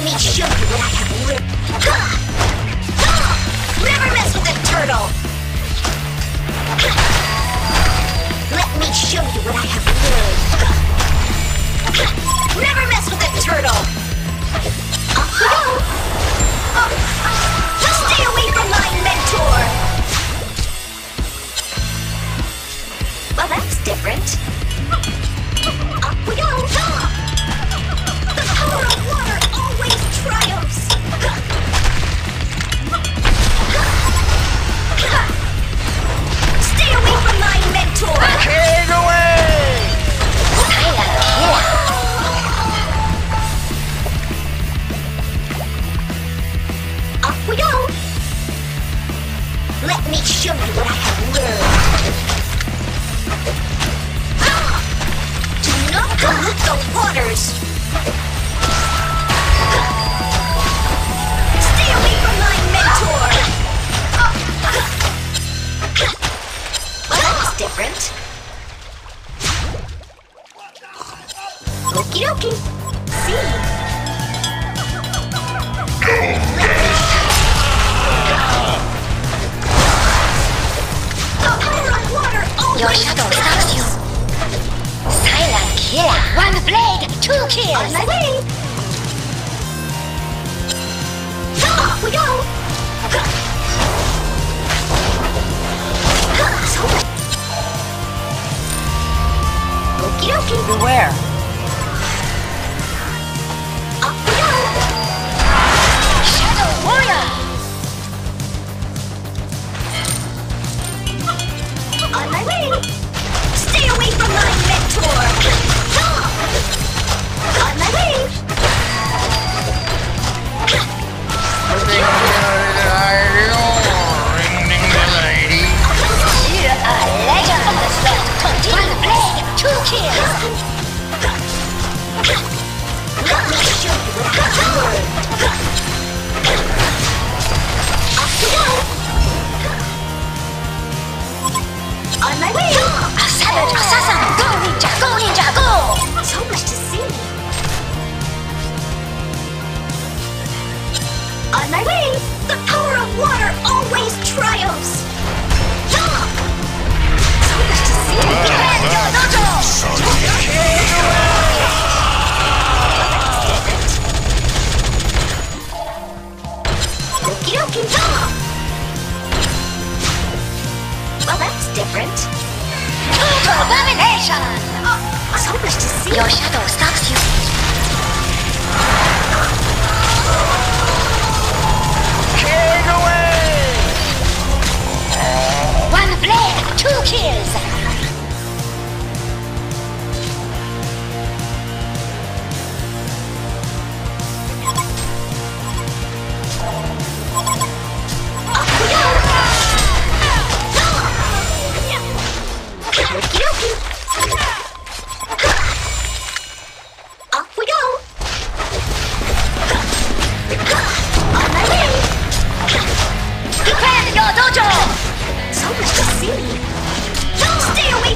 me show you what I have learned. Never mess with a turtle. Let me show you what I have learned. Never mess with a turtle. Off we go. Just stay away from my mentor. Well, that's different. Up we go. The power of water always triumphs. Stay away from my mentor. Take away. Up we go. Let me show you what I have learned. Do not pollute the waters. Stay away from my mentor. Well, that was different. Okie dokie. See. The power of water always Your shadow stalks you. Silent killer. One blade, 2 on kills. my way. Off we go. Okie dokie. Beware. Up we go. Shadow warrior. On my way. Stay away from my mentor. On my way. You're a legend. One blade, 2 kills. Let me show you what I have learned. Off we go. On my way. A savage assassin. Go ninja, go ninja, go. So much to see. On my way. The power of water always triumphs. So much to see. Defend your dojo. Okie dokie. Well, that's different. Total domination. So much to see. Your shadow stalks you. Take away. One blade, 2 kills. Off we go. Okie dokie. Off we go. On my way. Defend your dojo. So much to see. Stay away.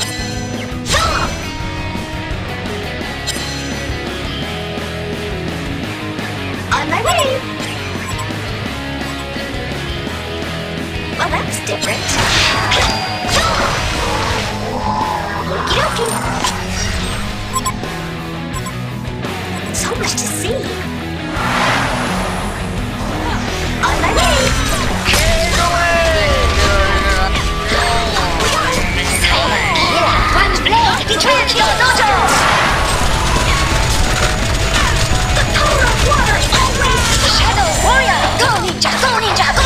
On my way. Well, that's different. Okie dokie. So much to see. On my way. Take away. Silent killer. One blade, defend your dojo. The power of water always. Shadow warrior. Go ninja, go ninja, go.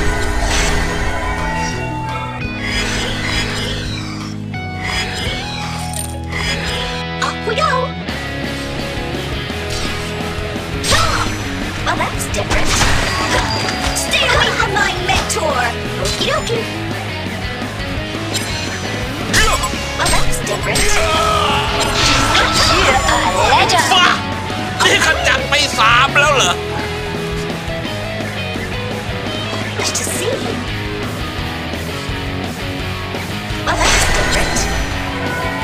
Off we go. Well, that's different. Stay away from my mentor. Okie dokie. Well, that's different. You're a legend. ฟ้านี่ขจัดไป3แล้วเหรอ Much to see. Well, that's different.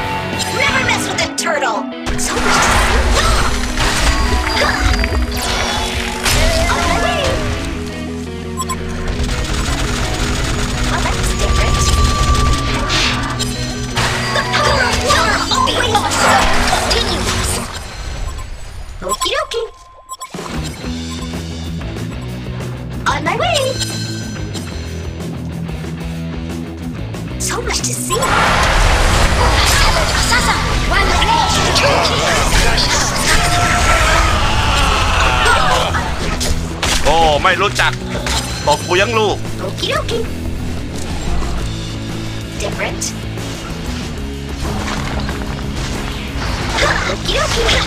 Never mess with a turtle. So much to see. So much to see. Savage assassin. One blade. Two kills. Your shadow stalks you. โอ้ ไม่รู้จักตบกูยังลูก Okie dokie. Different. Okie dokie.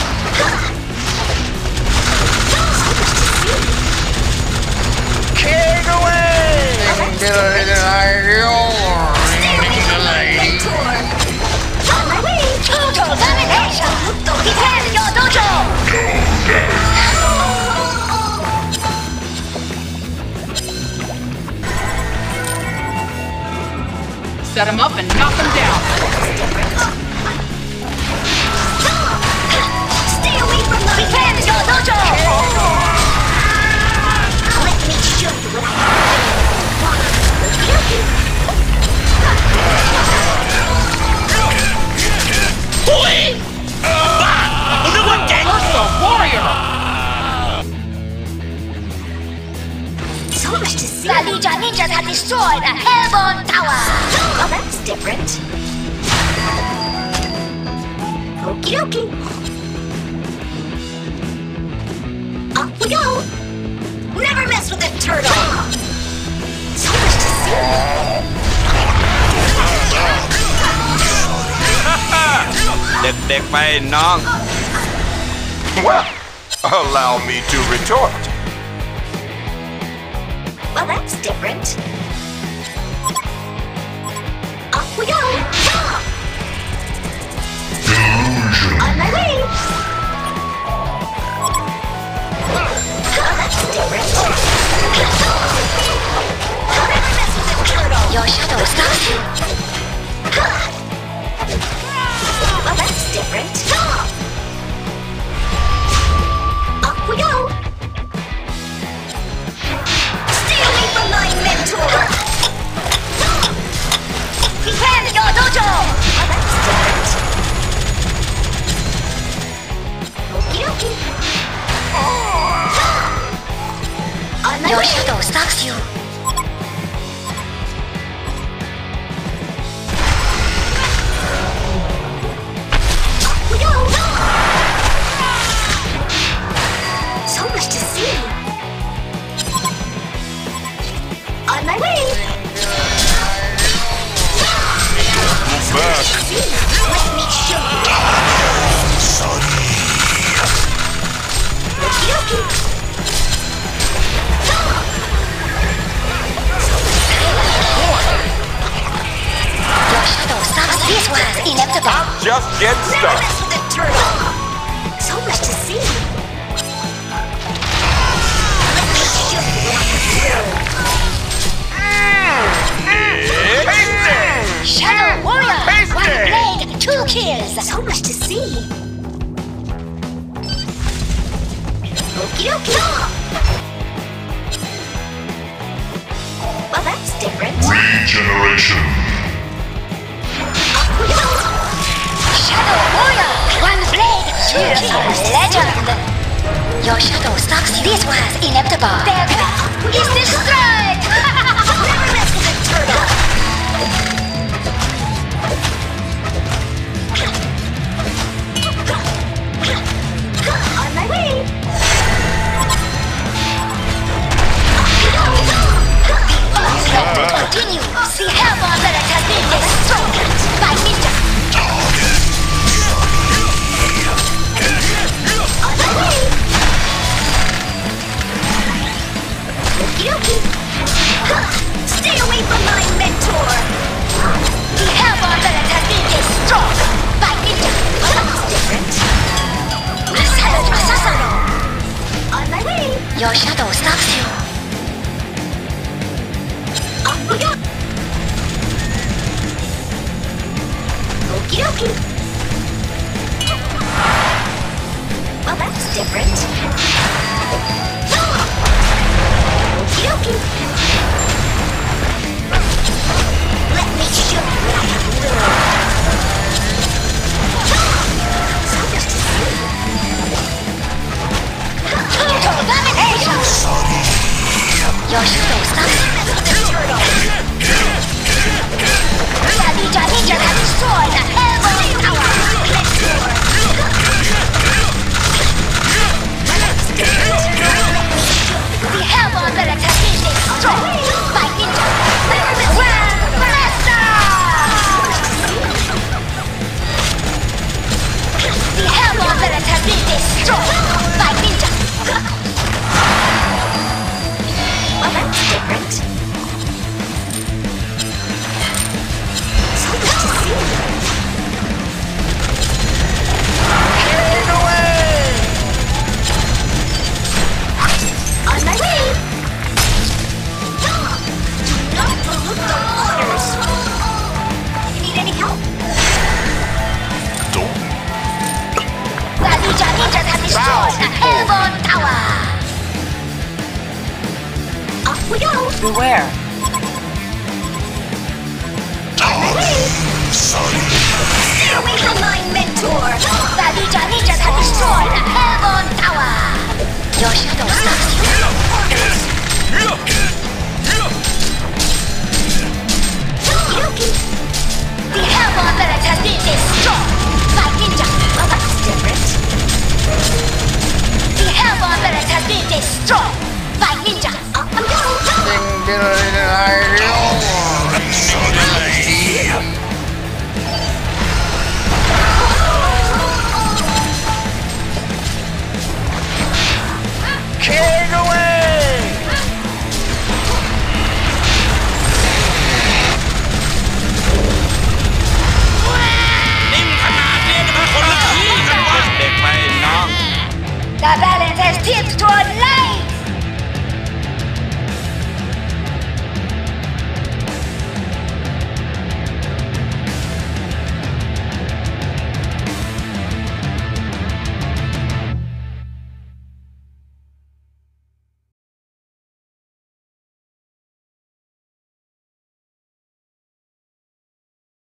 So much to see. King away! Stay away from my mentor. On my way. Total domination. Defend your dojo. Set him up and knock him down. Stay away from my Defend your dojo. Let me show you what I have. โอ้ยบ้ากูนึกว่าเจ๋ง Ursa warrior. So much to see. The Legion ninjas have destroyed the Hellborn Tower. Well, that's different. Okie dokie. Up we go. Never mess with a turtle. So much to see. เด็กๆไปน้อง Well, allow me to retort. Well, that's different. Up we go. On my way. Well, that's different. Never mess with a turtle. Your shadow stalks you. Well, that's different. Up we go. Stay away from my mentor. Defend your dojo. Well, that's different. Okie dokie. On my Your way. shadow stalks you. Up we go. So much to see. On my way. Back. Let me show you. Okie dokie. Your shadow stalks you. This was inevitable. Just get Never started. mess with a turtle. So much to see. Let me show you what I can do. Shadow warrior. Tasty. One blade. Two kills. So much to see. Okie dokie. Well, that's different. Regeneration. Up we go. Shadow warrior. One blade. Two kills. Legend. Your shadow stalks you. This was inevitable. Their path is destroyed. Never mess with a turtle. On my way. Continue. See Hellborn Village has been destroyed by ninja. On my way. Okie dokie. Stay away from my mentor. The Hellborn Village has been destroyed by ninja. Well, that's different. Savage assassin. On my way. Your shadow stalks you. Up we go. Okie dokie. Well, that's different. Okie dokie. Let me show you what I have learned. So much to see. Total domination. Beware. Stay away from my mentor! The ninjas have destroyed the HoN Tower. Your shadow stalks you.